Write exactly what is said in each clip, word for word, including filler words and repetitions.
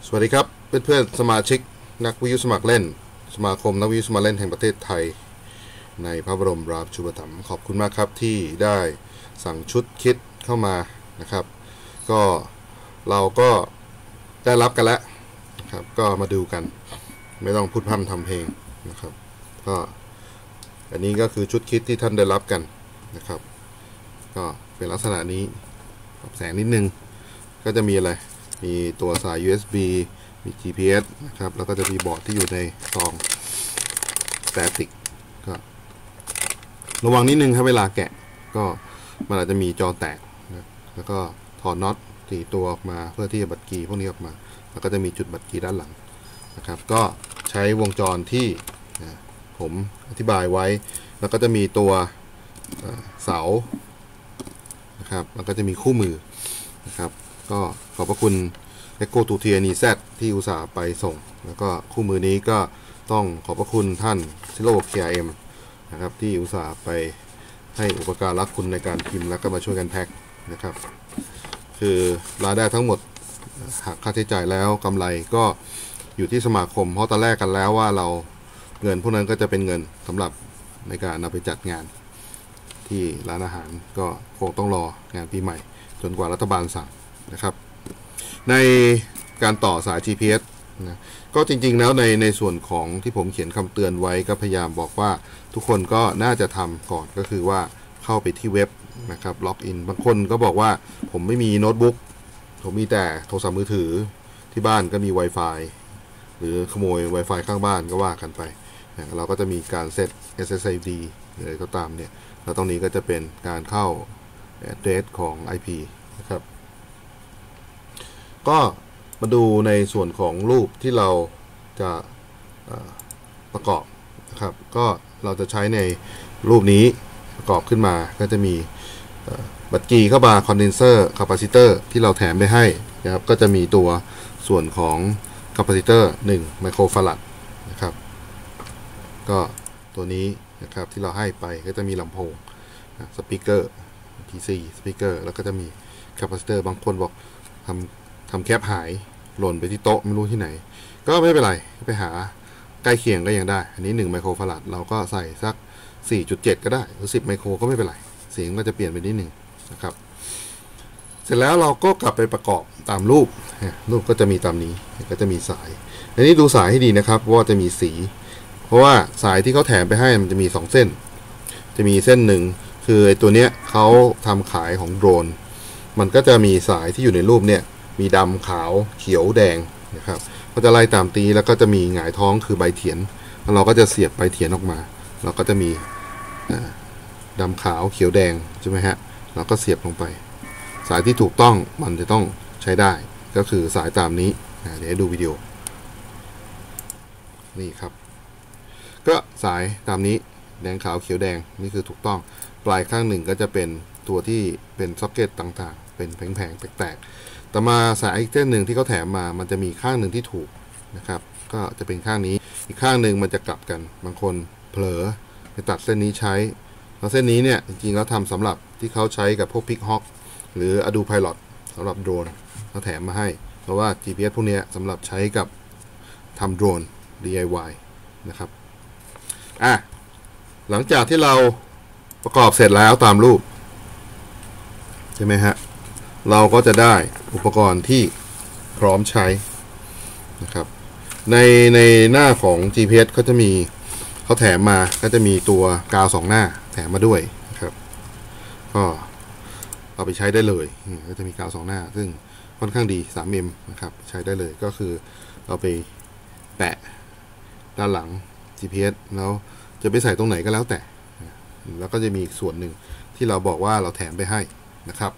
สวัสดีครับเพื่อนๆสมาชิกนักวิทยุสมัครเล่นสมาคมนักวิทยุสมัครเล่นแห่งประเทศไทยในพระบรมราชูปถัมภ์ขอบคุณมากครับที่ได้สั่งชุดคิดเข้ามานะครับก็เราก็ได้รับกันแล้วนะครับก็มาดูกันไม่ต้องพูดพร่ำทำเพลงนะครับก็อันนี้ก็คือชุดคิดที่ท่านได้รับกันนะครับก็เป็นลักษณะนี้ปรับแสงนิดนึงก็จะมีอะไรมีตัวสาย ยู เอส บี มี จี พี เอส นะครับแล้วก็จะมีบอร์ดที่อยู่ในซองสแตติกก็ระวังนิดนึงครับเวลาแกะก็มันอาจจะมีจอแตกนะแล้วก็ถอดน็อตตีตัวออกมาเพื่อที่จะบัดกีพวกนี้ออกมาแล้วก็จะมีจุดบัดกีด้านหลังนะครับก็ใช้วงจรที่นะผมอธิบายไว้แล้วก็จะมีตัวเสานะครับแล้วก็จะมีคู่มือนะครับก็ขอบพระคุณ Echo ทู ที เอ็น อี แซด ที่อุตส่าห์ไปส่งแล้วก็คู่มือนี้ก็ต้องขอบพระคุณท่าน Zero เค อาร์ เอ็ม นะครับที่อุตส่าห์ไปให้อุปการะคุณในการพิมพ์แล้วก็มาช่วยกันแพ็คนะครับคือรายได้ทั้งหมดหักค่าใช้จ่ายแล้วกำไรก็อยู่ที่สมาคมเพราะตอนแรกกันแล้วว่าเราเงินพวกนั้นก็จะเป็นเงินสำหรับในการนำไปจัดงานที่ร้านอาหารก็คงต้องรองานปีใหม่จนกว่ารัฐบาลสั่งนะครับในการต่อสาย จี พี เอส นะก็จริงๆแล้วในในส่วนของที่ผมเขียนคำเตือนไว้ก็พยายามบอกว่าทุกคนก็น่าจะทำก่อนก็คือว่าเข้าไปที่เว็บนะครับล็อกอินบางคนก็บอกว่าผมไม่มีโน้ตบุ๊กผมมีแต่โทรศัพท์มือถือที่บ้านก็มี Wi-Fi หรือขโมย Wi-Fi ข้างบ้านก็ว่ากันไปนะเราก็จะมีการเซต เอส เอส ไอ ดี หรืออะไรก็ตามเนี่ยแล้วตรงนี้ก็จะเป็นการเข้า address ของ ไอ พี นะครับก็มาดูในส่วนของรูปที่เราจะประกอบนะครับก็เราจะใช้ในรูปนี้ประกอบขึ้นมาก็จะมีบัตรกีเข้ามาคอนเดนเซอร์คาปาซิเตอร์ที่เราแถมไปให้นะครับก็จะมีตัวส่วนของคาปาซิเตอร์หนึ่งไมโครฟาราดนะครับก็ตัวนี้นะครับที่เราให้ไปก็จะมีลำโพงสปีกเกอร์ พี ซี สปีกเกอร์แล้วก็จะมีคาปาซิเตอร์บางคนบอกทำทำแคปหายหล่นไปที่โต๊ะไม่รู้ที่ไหนก็ไม่เป็นไรไปหาใกล้เคียงก็ยังได้อันนี้หนึ่งไมโครฟาราดเราก็ใส่สัก สี่จุดเจ็ด ก็ได้หรือสิบไมโครก็ไม่เป็นไรเสียงก็จะเปลี่ยนไปนิดหนึ่งนะครับเสร็จแล้วเราก็กลับไปประกอบตามรูปรูปก็จะมีตามนี้ก็จะมีสายอันนี้ดูสายให้ดีนะครับว่าจะมีสีเพราะว่าสายที่เขาแถมไปให้มันจะมีสองเส้นจะมีเส้นหนึ่งคือไอ้ตัวเนี้ยเขาทำขายของโดรนมันก็จะมีสายที่อยู่ในรูปเนี่ยมีดำขาวเขียวแดงนะครับก็จะไล่ตามตีแล้วก็จะมีหงายท้องคือใบเถียนแล้วเราก็จะเสียบใบเถียนออกมาเราก็จะมีดำขาวเขียวแดงใช่ไหมฮะเราก็เสียบลงไปสายที่ถูกต้องมันจะต้องใช้ได้ก็คือสายตามนี้เดี๋ยวดูวิดีโอนี่ครับก็สายตามนี้แดงขาวเขียวแดงนี่คือถูกต้องปลายข้างหนึ่งก็จะเป็นตัวที่เป็นซ็อกเก็ตต่างๆเป็นแผงๆแตกๆแต่มาสายอีกเส้นหนึ่งที่เขาแถมมามันจะมีข้างหนึ่งที่ถูกนะครับก็จะเป็นข้างนี้อีกข้างหนึ่งมันจะกลับกันบางคนเผลอไปตัดเส้นนี้ใช้แล้วเส้นนี้เนี่ยจริงๆแล้วทำสำหรับที่เขาใช้กับพวกพิกฮอคหรือ Adu Pilot สำหรับโดรนเขาแถมมาให้เพราะว่า จี พี เอส พวกนี้สำหรับใช้กับทำโดรน ดี ไอ วาย นะครับอ่ะหลังจากที่เราประกอบเสร็จแล้วตามรูปใช่ไหมฮะเราก็จะได้อุปกรณ์ที่พร้อมใช้นะครับในในหน้าของ จี พี เอส เขาจะมีเขาแถมมาก็จะมีตัวกาวสองหน้าแถมมาด้วยนะครับก็เอาไปใช้ได้เลยก็จะมีกาวสองหน้าซึ่งค่อนข้างดี สามเอ็ม นะครับใช้ได้เลยก็คือเอาไปแปะด้านหลัง จี พี เอส แล้วจะไปใส่ตรงไหนก็แล้วแต่แล้วก็จะมีอีกส่วนหนึ่งที่เราบอกว่าเราแถมไปให้นะครับ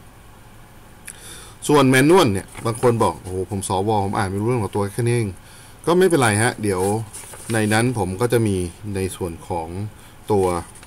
ส่วนแมนนวลเนี่ยบางคนบอกโอ้โหผมสวผมอ่านไม่รู้เรื่องของตัวแค่นี้เองก็ไม่เป็นไรฮะเดี๋ยวในนั้นผมก็จะมีในส่วนของตัว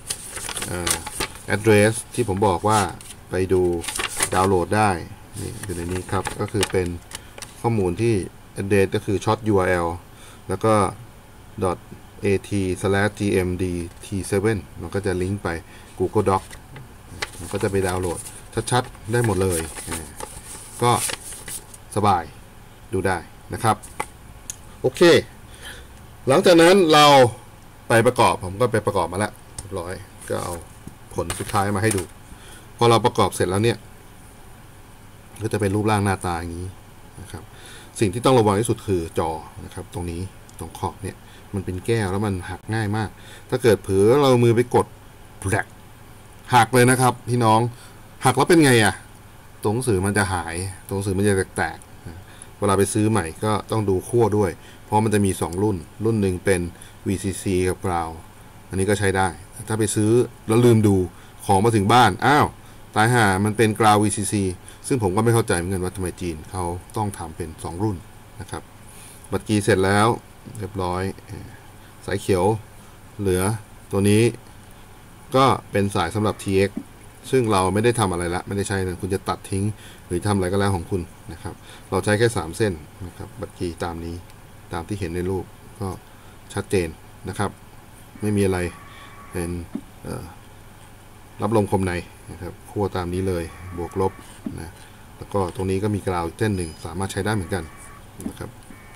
address ที่ผมบอกว่าไปดูดาวน์โหลดได้นี่อยู่ในนี้ครับก็คือเป็นข้อมูลที่ address ก็คือ short ยู อาร์ แอล แล้วก็ .at slash gmd t เซเว่น มันก็จะลิงก์ไป Google Doc มันก็จะไปดาวน์โหลดชัดๆได้หมดเลยก็สบายดูได้นะครับโอเคหลังจากนั้นเราไปประกอบผมก็ไปประกอบมาแล้วเรียบร้อยก็เอาผลสุดท้ายมาให้ดูพอเราประกอบเสร็จแล้วเนี่ยก็จะเป็นรูปร่างหน้าตาอย่างนี้นะครับสิ่งที่ต้องระวังที่สุดคือจอนะครับตรงนี้ตรงขอบเนี่ยมันเป็นแก้วแล้วมันหักง่ายมากถ้าเกิดเผลอเรามือไปกดแผลกหักเลยนะครับพี่น้องหักแล้วเป็นไงอะตัวหนังสือมันจะหายตัวหนังสือมันจะแตกๆเวลาไปซื้อใหม่ก็ต้องดูขั้วด้วยเพราะมันจะมีสองรุ่นรุ่นหนึ่งเป็น วี ซี ซี กับกราวอันนี้ก็ใช้ได้ถ้าไปซื้อแล้วลืมดูของมาถึงบ้านอ้าวตายห่ามันเป็นกราว วี ซี ซี ซึ่งผมก็ไม่เข้าใจเหมือนกันว่าทำไมจีนเขาต้องทำเป็นสองรุ่นนะครับบัตรกีเสร็จแล้วเรียบร้อยสายเขียวเหลือตัวนี้ก็เป็นสายสำหรับ ที เอ็กซ์ ซึ่งเราไม่ได้ทำอะไรละไม่ได้ใช้เลยคุณจะตัดทิ้งหรือทำอะไรก็แล้วของคุณนะครับเราใช้แค่สามเส้นนะครับบัตรกีตามนี้ตามที่เห็นในรูปก็ชัดเจนนะครับไม่มีอะไรเป็นรับลมคมในนะครับขั้วตามนี้เลยบวกลบนะแล้วก็ตรงนี้ก็มีกราวเส้นหนึ่งสามารถใช้ได้เหมือนกันนะครับ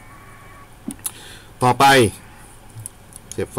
ต่อไปเสียบไฟ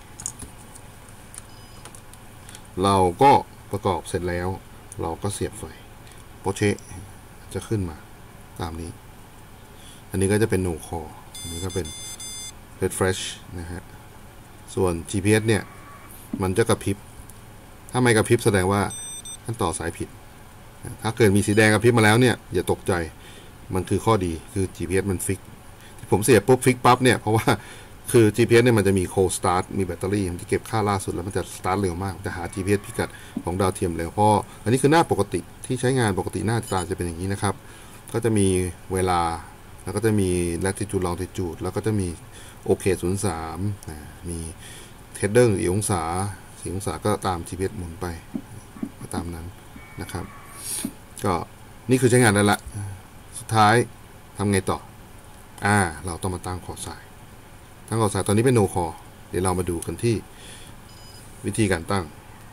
เราก็ประกอบเสร็จแล้วเราก็เสียบไฟโปเชจะขึ้นมาตามนี้อันนี้ก็จะเป็นโนคออันนี้ก็เป็นเรดเฟรชนะฮะส่วน จี พี เอส เนี่ยมันจะกระพริบถ้าไม่กระพริบแสดงว่าท่านต่อสายผิดถ้าเกิดมีสีแดงกระพริบมาแล้วเนี่ยอย่าตกใจมันคือข้อดีคือ จี พี เอส มันฟิกที่ผมเสียบปุ๊บฟิกปั๊บเนี่ยเพราะว่าคือ จี พี เอส เนี่ยมันจะมีโคลด์สตาร์ทมีแบตเตอรี่มันจะเก็บค่าล่าสุดแล้วมันจะสตาร์ทเร็วมากจะหา จี พี เอส พิกัดของดาวเทียมเร็วเพราะอันนี้คือหน้าปกติที่ใช้งานปกติหน้าตาจะเป็นอย่างนี้นะครับก็จะมีเวลาแล้วก็จะมี latitude longitude แล้วก็จะมีโอเคศูนย์สามมีเทดเดอร์สี่องศาสี่องศาก็ตาม จี พี เอส หมุนไปก็ตามนั้นนะครับก็นี่คือใช้งานได้ละสุดท้ายทำไงต่ออ่าเราต้องมาตั้งขอสายตั้งขอสายตอนนี้เป็นโนคอเดี๋ยวเรามาดูกันที่วิธีการตั้ง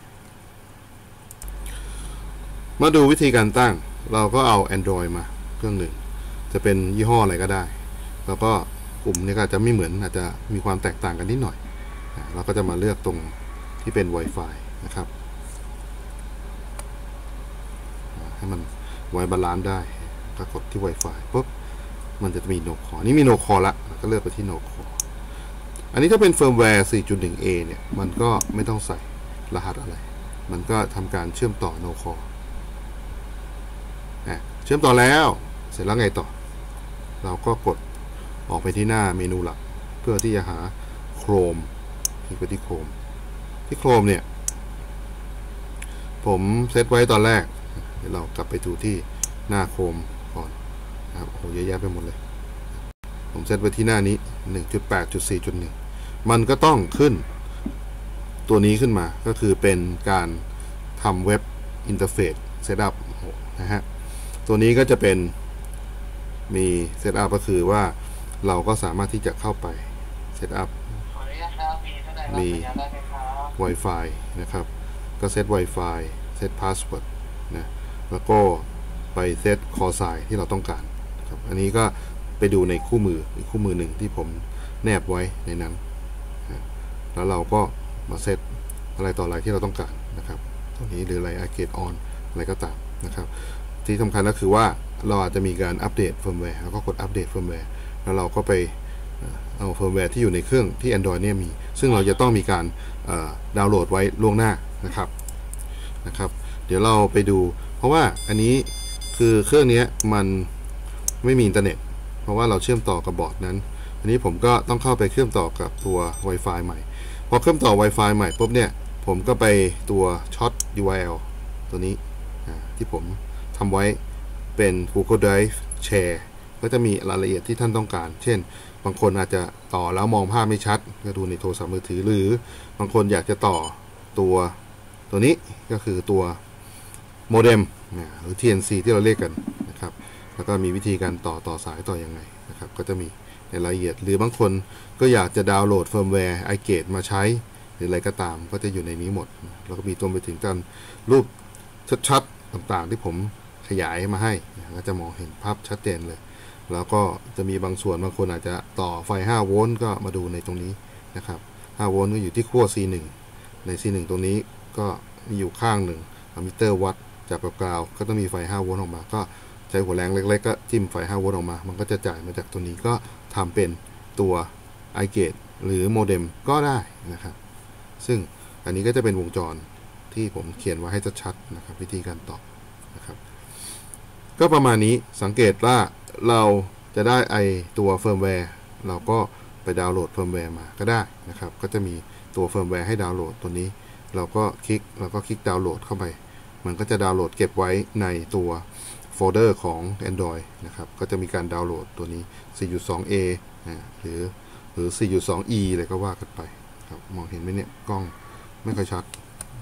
มาดูวิธีการตั้งเราก็เอา Android มาเครื่องหนึ่งจะเป็นยี่ห้ออะไรก็ได้แล้วก็ปุ่มนี้ก็จะไม่เหมือนอาจจะมีความแตกต่างกันนิดหน่อยเราก็จะมาเลือกตรงที่เป็น Wi-Fi นะครับให้มันไว้บาลานซ์ได้ก็กดที่ Wi-Fi ปุ๊บมันจะมีโนคอนี่มีโนคอละก็เลือกไปที่โนคออันนี้ถ้าเป็นเฟิร์มแวร์ สี่จุดหนึ่งเอ เนี่ยมันก็ไม่ต้องใส่รหัสอะไรมันก็ทำการเชื่อมต่อโนคอเชื่อมต่อแล้วเสร็จแล้วไงต่อเราก็กดออกไปที่หน้าเมนูหลักเพื่อที่จะหา Chrome คลิกไปที่ Chrome ที่ Chrome เนี่ยผมเซตไว้ตอนแรกเดี๋ยวเรากลับไปดูที่หน้า Chrome ก่อนนะครับโอ้โหเยอะแยะไปหมดเลยผมเซตไว้ที่หน้านี้ หนึ่งจุดแปดจุดสี่จุดหนึ่ง มันก็ต้องขึ้นตัวนี้ขึ้นมาก็คือเป็นการทำเว็บอินเทอร์เฟซเซตอัพนะฮะตัวนี้ก็จะเป็นมีเซตอัพก็คือว่าเราก็สามารถที่จะเข้าไปเซตอัพมี Wi-Fi นะครับก็เซต Wi-Fi เซต Password นะแล้วก็ไปเซตคอสายที่เราต้องการครับอันนี้ก็ไปดูในคู่มืออีกคู่มือหนึ่งที่ผมแนบไว้ในนั้นแล้วเราก็มาเซตอะไรต่ออะไรที่เราต้องการนะครับตรงนี้หรืออะไร Arcade On อะไรก็ตามนะครับที่สำคัญก็คือว่าเราอาจจะมีการอัปเดตเฟิร์มแวร์แล้วก็กดอัปเดตเฟิร์มแวร์แล้วเราก็ไปเอาเฟิร์มแวร์ที่อยู่ในเครื่องที่ Android เนี่ยมีซึ่งเราจะต้องมีการดาวน์โหลดไว้ล่วงหน้านะครับนะครับเดี๋ยวเราไปดูเพราะว่าอันนี้คือเครื่องนี้มันไม่มีอินเทอร์เน็ตเพราะว่าเราเชื่อมต่อกับบอร์ดนั้นอันนี้ผมก็ต้องเข้าไปเชื่อมต่อกับตัว Wi-Fi ใหม่พอเชื่อมต่อ Wi-Fi ใหม่ปุ๊บเนี่ยผมก็ไปตัวช็อต ยู อาร์ แอล ตัวนี้ที่ผมทำไว้เป็น Google Drive Share ก็จะมีรายละเอียดที่ท่านต้องการเช่นบางคนอาจจะต่อแล้วมองภาพไม่ชัดก็ดูในโทรศัพท์มือถือหรือบางคนอยากจะต่อตัวตัวนี้ก็คือตัวโมเด็มหรือ ที เอ็น ซี ที่เราเรียกกันนะครับแล้วก็มีวิธีการต่อต่อสายต่อยังไงนะครับก็จะมีในรายละเอียดหรือบางคนก็อยากจะดาวน์โหลดเฟิร์มแวร์ iGate มาใช้หรืออะไรก็ตามก็จะอยู่ในนี้หมดแล้วก็มีตัวไปถึงการรูปชัดๆต่างๆที่ผมขยายมาให้ก็จะมองเห็นภาพชัดเจนเลยแล้วก็จะมีบางส่วนบางคนอาจจะต่อไฟห้าโวลต์ก็มาดูในตรงนี้นะครับห้าโวลต์ก็อยู่ที่ขั้ว ซี หนึ่ง ใน ซี หนึ่ง ตรงนี้ก็มีอยู่ข้างหนึ่งมิเตอร์วัดจากกราวก็ต้องมีไฟห้าโวลต์ออกมาก็ใช้หัวแรงเล็กๆก็จิ้มไฟห้าโวลต์ออกมามันก็จะจ่ายมาจากตัวนี้ก็ทำเป็นตัว ไอ เกต หรือโมเด็มก็ได้นะครับซึ่งอันนี้ก็จะเป็นวงจรที่ผมเขียนไว้ให้ชัดๆนะครับวิธีการต่อนะครับก็ประมาณนี้สังเกตว่าเราจะได้ไอตัวเฟิร์มแวร์เราก็ไปดาวน์โหลดเฟิร์มแวร์มาก็ได้นะครับก็จะมีตัวเฟิร์มแวร์ให้ดาวน์โหลดตัวนี้เราก็คลิกเราก็คลิกดาวน์โหลดเข้าไปมันก็จะดาวน์โหลดเก็บไว้ในตัวโฟลเดอร์ของ Android นะครับก็จะมีการดาวน์โหลดตัวนี้ สี่จุดสองเอ หรือหรือ สี่จุดสองอี อะไรก็ว่ากันไปครับมองเห็นไหมเนี่ยกล้องไม่ค่อยชัด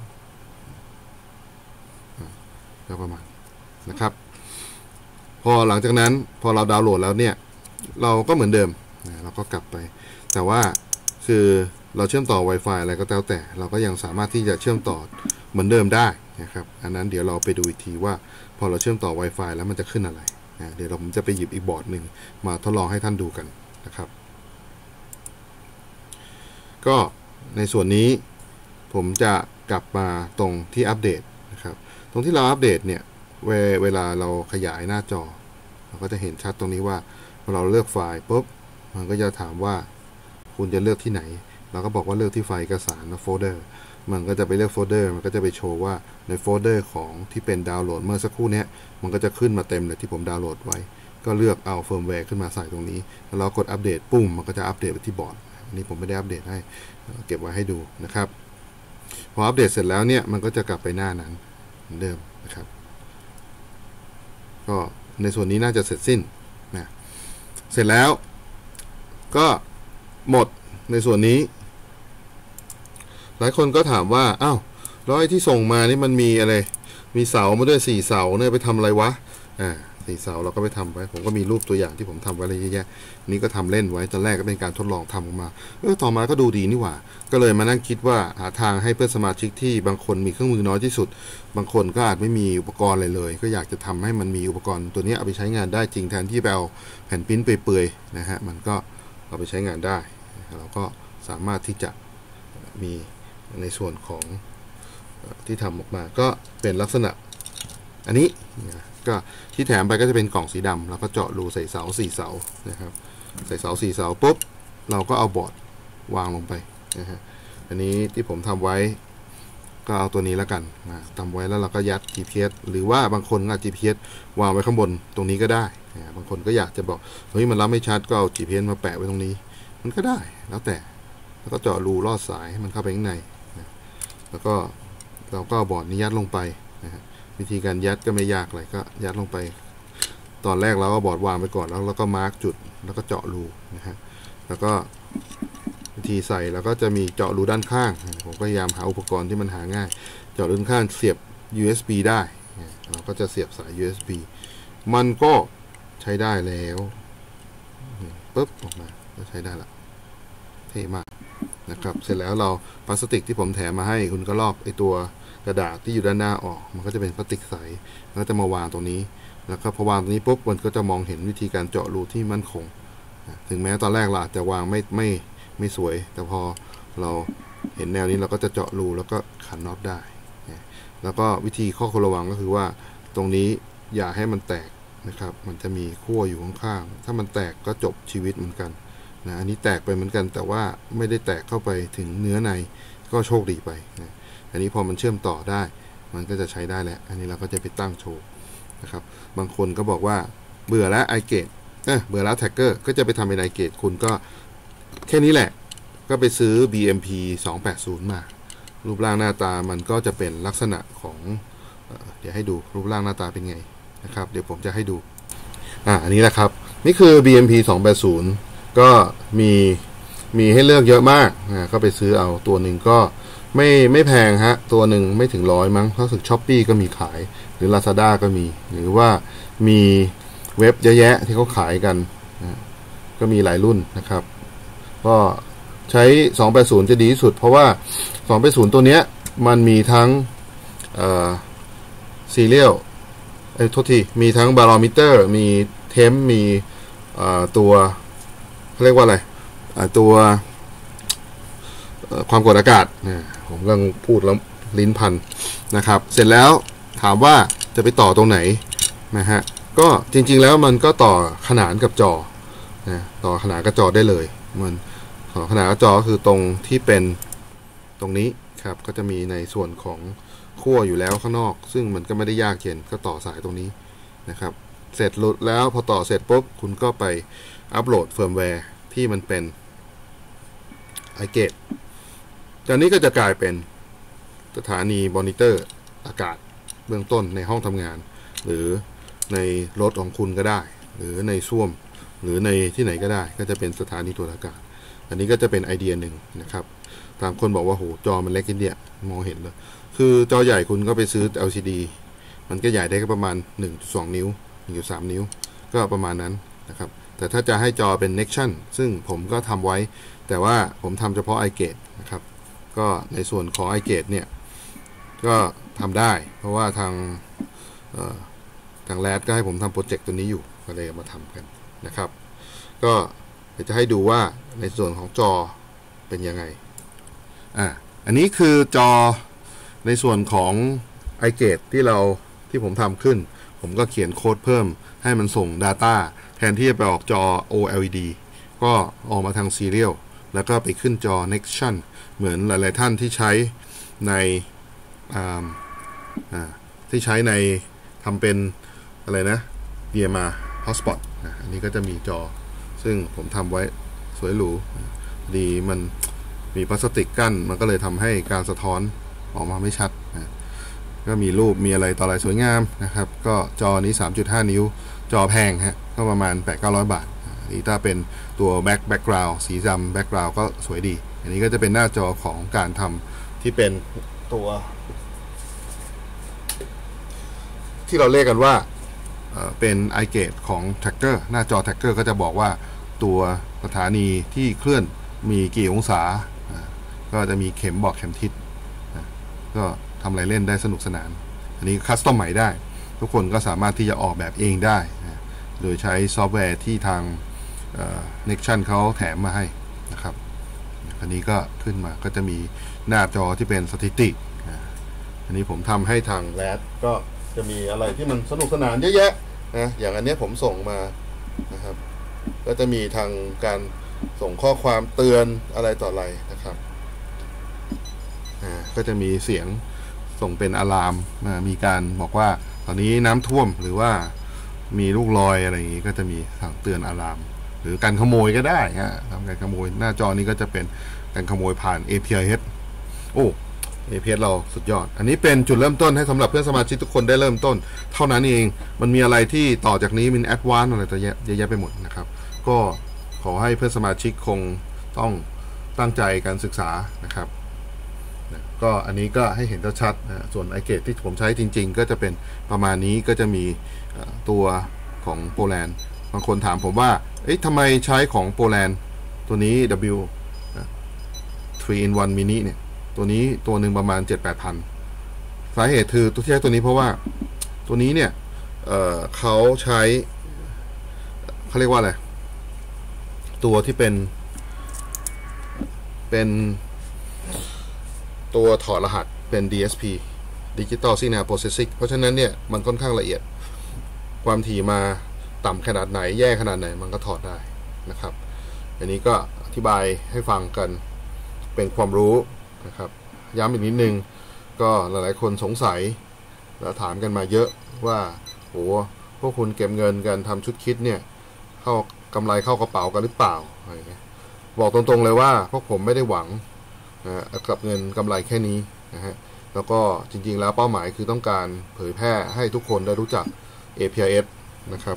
ก็ประมาณนะครับพอหลังจากนั้นพอเราดาวน์โหลดแล้วเนี่ยเราก็เหมือนเดิมนะเราก็กลับไปแต่ว่าคือเราเชื่อมต่อ Wi-Fi อะไรก็แล้วแต่เราก็ยังสามารถที่จะเชื่อมต่อเหมือนเดิมได้นะครับอันนั้นเดี๋ยวเราไปดูอีกทีว่าพอเราเชื่อมต่อ Wi-Fi แล้วมันจะขึ้นอะไรนะเดี๋ยวเราผมจะไปหยิบอีกบอร์ดหนึ่งมาทดลองให้ท่านดูกันนะครับก็ในส่วนนี้ผมจะกลับมาตรงที่อัปเดตนะครับตรงที่เราอัปเดตเนี่ยเวเวลาเราขยายหน้าจอเราก็จะเห็นชัดตรงนี้ว่าพอเราเลือกไฟล์ปุ๊บมันก็จะถามว่าคุณจะเลือกที่ไหนเราก็บอกว่าเลือกที่ไฟล์เอกสารนะโฟลเดอร์มันก็จะไปเลือกโฟลเดอร์มันก็จะไปโชว์ว่าในโฟลเดอร์ของที่เป็นดาวน์โหลดเมื่อสักครู่นี้มันก็จะขึ้นมาเต็มเลยที่ผมดาวน์โหลดไว้ก็เลือกเอาเฟิร์มแวร์ขึ้นมาใส่ตรงนี้แล้วเรากดอัปเดตปุ่มมันก็จะอัปเดตไปที่บอร์ดอันนี้ผมไม่ได้อัปเดตให้เก็บไว้ให้ดูนะครับพออัปเดตเสร็จแล้วเนี่ยมันก็จะกลับไปหน้านั้นเหมือนเดิมนะครับก็ในส่วนนี้น่าจะเสร็จสิ้นนะเสร็จแล้วก็หมดในส่วนนี้หลายคนก็ถามว่าอ้าวแล้วไอ้ที่ส่งมานี่มันมีอะไรมีเสามาด้วยสี่เสาเนี่ยไปทำอะไรวะอ่าสี่เสาเราก็ไปทำไว้ผมก็มีรูปตัวอย่างที่ผมทำไว้อะไรเยอะแยะนี่ก็ทำเล่นไว้ตอนแรกก็เป็นการทดลองทำออกมาเออต่อมาก็ดูดีนี่หว่าก็เลยมานั่งคิดว่าหาทางให้เพื่อนสมาชิกที่บางคนมีเครื่องมือน้อยที่สุดบางคนก็อาจไม่มีอุปกรณ์อะไรเลยก็อยากจะทำให้มันมีอุปกรณ์ตัวนี้เอาไปใช้งานได้จริงแทนที่ไปเอาแผ่นพิมพ์เปื่อยๆนะฮะมันก็เอาไปใช้งานได้เราก็สามารถที่จะมีในส่วนของที่ทำออกมาก็เป็นลักษณะอันนี้ก็ที่แถมไปก็จะเป็นกล่องสีดำแล้วก็เจาะรูใส่เสาสี่เสานะครับใส่เสาสี่เสาปุ๊บเราก็เอาบอร์ดวางลงไปนะฮะอันนี้ที่ผมทำไว้ก็เอาตัวนี้แล้วกันนะทำไว้แล้วเราก็ยัด จี พี เอส หรือว่าบางคนก็ จี พี เอส วางไว้ข้างบนตรงนี้ก็ได้นะบางคนก็อยากจะบอกเฮ้ยมันรับไม่ชัดก็เอา จี พี เอส มาแปะไว้ตรงนี้มันก็ได้แล้วแต่แล้วก็เจาะรูลอดสายให้มันเข้าไปข้างในนะแล้วก็เราก็บอร์ดนี้ยัดลงไปนะฮะวิธีการยัดก็ไม่ยากเลยก็ยัดลงไปตอนแรกเราก็บอร์ดวางไปก่อนแล้วเราก็มาร์กจุดแล้วก็เจาะรูนะฮะแล้วก็วิธีใส่แล้วก็จะมีเจาะรูด้านข้างผมก็พยายามหาอุปกรณ์ที่มันหาง่ายเจาะรูด้านข้างเสียบ ยู เอส บี ได้เราก็จะเสียบสาย ยู เอส บี มันก็ใช้ได้แล้วปุ๊บออกมาก็ใช้ได้ละเท่มากนะครับเสร็จแล้วเราพลาสติกที่ผมแถมมาให้คุณก็ลอกไอตัวกระดาษที่อยู่ด้านหน้าออกมันก็จะเป็นพลาสติกใสแล้วก็จะมาวางตรงนี้แล้วก็พอวางตรงนี้ปุ๊บมันก็จะมองเห็นวิธีการเจาะรูที่มั่นคงถึงแม้ตอนแรกเราอาจจะวางไม่ไม่ไม่สวยแต่พอเราเห็นแนวนี้เราก็จะเจาะรูแล้วก็ขันน็อตได้แล้วก็วิธีข้อควรระวังก็คือว่าตรงนี้อย่าให้มันแตกนะครับมันจะมีขั้วอยู่ข้างๆถ้ามันแตกก็จบชีวิตเหมือนกันนะอันนี้แตกไปเหมือนกันแต่ว่าไม่ได้แตกเข้าไปถึงเนื้อในก็โชคดีไปนะอันนี้พอมันเชื่อมต่อได้มันก็จะใช้ได้แล้วอันนี้เราก็จะไปตั้งโชว์นะครับบางคนก็บอกว่าเบื่อแล้วไอเกตเออเบื่อแล้วแท็กเกอร์ก็จะไปทำเป็นไอเกตคุณก็แค่นี้แหละก็ไปซื้อ บี เอ็ม พี สองแปดศูนย์มารูปร่างหน้าตามันก็จะเป็นลักษณะของเอ่อเดี๋ยวให้ดูรูปร่างหน้าตาเป็นไงนะครับเดี๋ยวผมจะให้ดูอ่าอันนี้แหละครับนี่คือ บี เอ็ม พี สองแปดศูนย์ก็มีมีให้เลือกเยอะมากนะก็ไปซื้อเอาตัวหนึ่งก็ไม่ไม่แพงฮะตัวหนึ่งไม่ถึงร้อยมั้งรู้สึก Shopee ก็มีขายหรือ Lazada ก็มีหรือว่ามีเว็บเยอะแยะที่เขาขายกันนะก็มีหลายรุ่นนะครับก็ใช้สองแปดศูนย์จะดีที่สุดเพราะว่าสองแปดศูนย์ตัวเนี้ยมันมีทั้งเอ่อซีเรียลไอ้โทษทีมีทั้งบารอมิเตอร์มีเทมมีตัวเขาเรียกว่าอะไรตัวความกดอากาศผมกำลังพูดแล้วลิ้นพันนะครับเสร็จแล้วถามว่าจะไปต่อตรงไหนนะฮะก็จริงๆแล้วมันก็ต่อขนานกับจอนะต่อขนานกับจอได้เลยมันต่อขนานกับจอก็คือตรงที่เป็นตรงนี้ครับก็จะมีในส่วนของขั้วอยู่แล้วข้างนอกซึ่งมันก็ไม่ได้ยากเย็นก็ต่อสายตรงนี้นะครับเสร็จหลุดแล้วพอต่อเสร็จปุ๊บคุณก็ไปอัปโหลดเฟิร์มแวร์ที่มันเป็น iGate จากนี้ก็จะกลายเป็นสถานีมอนิเตอร์อากาศเบื้องต้นในห้องทำงานหรือในรถของคุณก็ได้หรือในส้วมหรือในที่ไหนก็ได้ก็จะเป็นสถานีตรวจอากาศอันนี้ก็จะเป็นไอเดียหนึ่งนะครับบางคนบอกว่าโหจอมันเล็กนิดเดียวมองเห็นเลยคือจอใหญ่คุณก็ไปซื้อ แอล ซี ดี มันก็ใหญ่ได้ก็ประมาณ หนึ่งจุดสอง นิ้ว หนึ่งจุดสาม นิ้วก็ประมาณนั้นนะครับแต่ถ้าจะให้จอเป็น Nextion ซึ่งผมก็ทำไว้แต่ว่าผมทำเฉพาะ iGate นะครับก็ในส่วนของ iGate เนี่ยก็ทำได้เพราะว่าทางทางแรดก็ให้ผมทำโปรเจกต์ตัวนี้อยู่ก็เลยมาทำกันนะครับก็เดี๋ยวจะให้ดูว่าในส่วนของจอเป็นยังไงอ่ะอันนี้คือจอในส่วนของ iGate ที่เราที่ผมทำขึ้นผมก็เขียนโค้ดเพิ่มให้มันส่ง Data แทนที่จะไปออกจอ โอ แอล อี ดี ก็ออกมาทาง Serial แล้วก็ไปขึ้นจอ Nextion เหมือนหลายๆท่านที่ใช้ในที่ใช้ในทำเป็นอะไรนะ ดี เอ็ม อาร์ Hotspot นะอันนี้ก็จะมีจอซึ่งผมทำไว้สวยหรูดีมันมีพลาสติกกั้นมันก็เลยทำให้การสะท้อนออกมาไม่ชัดนะก็มีรูปมีอะไรต่ออะไรสวยงามนะครับก็จอนี้ สามจุดห้า นิ้วจอแพงฮะก็ประมาณ แปดถึงเก้าร้อย บาทนี่ถ้าเป็นตัวแบ็คแบ็คกราวด์สีดำแบ็คกราวด์ก็สวยดีอันนี้ก็จะเป็นหน้าจอของการทำที่เป็นตัวที่เราเรียกกันว่าเป็น iGate ของ Tracker หน้าจอ Tracker ก็จะบอกว่าตัวสถานีที่เคลื่อนมีกี่องศาก็จะมีเข็มบอกเข็มทิศก็ทำอะไรเล่นได้สนุกสนานอันนี้คัสตอมใหม่ได้ทุกคนก็สามารถที่จะออกแบบเองได้โดยใช้ซอฟต์แวร์ที่ทาง Nextion เขาแถมมาให้นะครับอันนี้ก็ขึ้นมาก็จะมีหน้าจอที่เป็นสถิติอันนี้ผมทำให้ทางแรดก็จะมีอะไรที่มันสนุกสนานเยอะแยะนะอย่างอันนี้ผมส่งมานะครับก็จะมีทางการส่งข้อความเตือนอะไรต่ออะไรนะครับอ่าก็จะมีเสียงส่งเป็นอะลามมีการบอกว่าตอนนี้น้ำท่วมหรือว่ามีลูกลอยอะไรอย่างนี้ก็จะมีสั่งเตือนอะลามหรือการขโมยก็ได้ฮะทำการขโมยหน้าจอนี้ก็จะเป็นการขโมยผ่าน เอ พี ไอ เอช โอ้ เอ พี เอส เราสุดยอดอันนี้เป็นจุดเริ่มต้นให้สำหรับเพื่อนสมาชิกทุกคนได้เริ่มต้นเท่านั้นเองมันมีอะไรที่ต่อจากนี้มันแอดวานซ์อะไรตัวเยอะแยะไปหมดนะครับก็ขอให้เพื่อนสมาชิกคงต้องตั้งใจการศึกษานะครับก็อันนี้ก็ให้เห็นชัดนะส่วน iGate ที่ผมใช้จริงๆก็จะเป็นประมาณนี้ก็จะมีตัวของโปแลนด์บางคนถามผมว่าเอ๊ะทำไมใช้ของโปแลนด์ตัวนี้ W ทรี อิน วัน mini เนี่ยตัวนี้ตัวหนึ่งประมาณ เจ็ดถึงแปดพัน สาเหตุคือตัวที่ใช้ตัวนี้เพราะว่าตัวนี้เนี่ย เอ่อเขาใช้เขาเรียกว่าอะไรตัวที่เป็นเป็นตัวถอดรหัสเป็น ดี เอส พี Digital Signal Processing เพราะฉะนั้นเนี่ยมันค่อนข้างละเอียดความถี่มาต่ำขนาดไหนแย่ขนาดไหนมันก็ถอดได้นะครับอันนี้ก็อธิบายให้ฟังกันเป็นความรู้นะครับย้ำอีกนิดนึงก็หลายๆคนสงสัยแล้วถามกันมาเยอะว่าโหพวกคุณเก็บเงินกันทำชุดคิดเนี่ยเข้ากำไรเข้ากระเป๋ากันหรือเปล่าอะไรเงี้ยบอกตรงๆเลยว่าพวกผมไม่ได้หวังนะกับเงินกำไรแค่นี้นะฮะแล้วก็จริงๆแล้วเป้าหมายคือต้องการเผยแพร่ให้ทุกคนได้รู้จัก เอ พี ไอ เอส นะครับ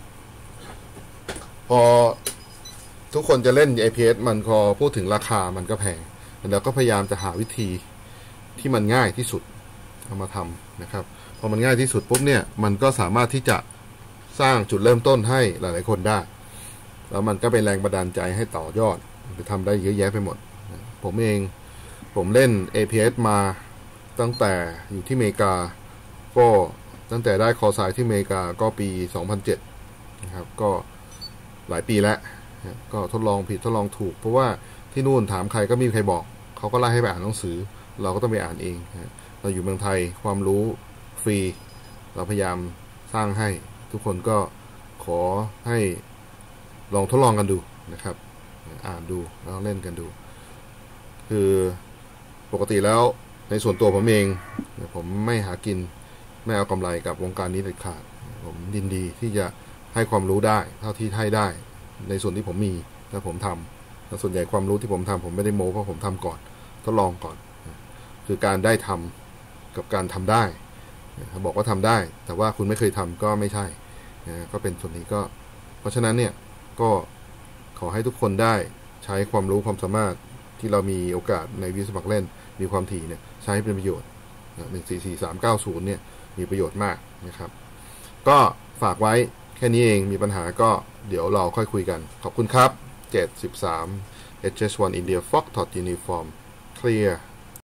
พอทุกคนจะเล่น เอ พี ไอ เอส มันพอพูดถึงราคามันก็แพงแล้วก็พยายามจะหาวิธีที่มันง่ายที่สุดเอามาทำนะครับพอมันง่ายที่สุดปุ๊บเนี่ยมันก็สามารถที่จะสร้างจุดเริ่มต้นให้หลายๆคนได้แล้วมันก็เป็นแรงบันดาลใจให้ต่อยอดไปทำได้เยอะแยะไปหมดผมเองผมเล่น เอ พี ไอ เอส มาตั้งแต่อยู่ที่อเมริกาก็ตั้งแต่ได้คอร์สายที่อเมริกาก็ปีสองพันเจ็ดนะครับก็หลายปีแล้วก็ทดลองผิดทดลองถูกเพราะว่าที่นู่นถามใครก็ไม่มีใครบอกเขาก็ไล่ให้ไปอ่านหนังสือเราก็ต้องไปอ่านเองเราอยู่เมืองไทยความรู้ฟรีเราพยายามสร้างให้ทุกคนก็ขอให้ลองทดลองกันดูนะครับอ่านดูแล้วเล่นกันดูคือปกติแล้วในส่วนตัวผมเองผมไม่หากินไม่เอากำไรกับวงการนี้เด็ดขาดผมยินดีที่จะให้ความรู้ได้เท่าที่ให้ได้ในส่วนที่ผมมีและผมทำแต่ส่วนใหญ่ความรู้ที่ผมทำผมไม่ได้โม้เพราะผมทำก่อนทดลองก่อนคือการได้ทำกับการทำได้เขาบอกว่าทำได้แต่ว่าคุณไม่เคยทำก็ไม่ใช่ก็เป็นส่วนนี้ก็เพราะฉะนั้นเนี่ยก็ขอให้ทุกคนได้ใช้ความรู้ความสามารถที่เรามีโอกาสในวิสมัครเล่นมีความถี่เนี่ยใช้เป็นประโยชน์หนึ่งสี่สี่สามเก้าศูนย์เนี่ยมีประโยชน์มากนะครับก็ฝากไว้แค่นี้เองมีปัญหาก็เดี๋ยวเราค่อยคุยกันขอบคุณครับเจ็ดสิบสาม เอช เอส วัน India Foxtrot Uniform Clear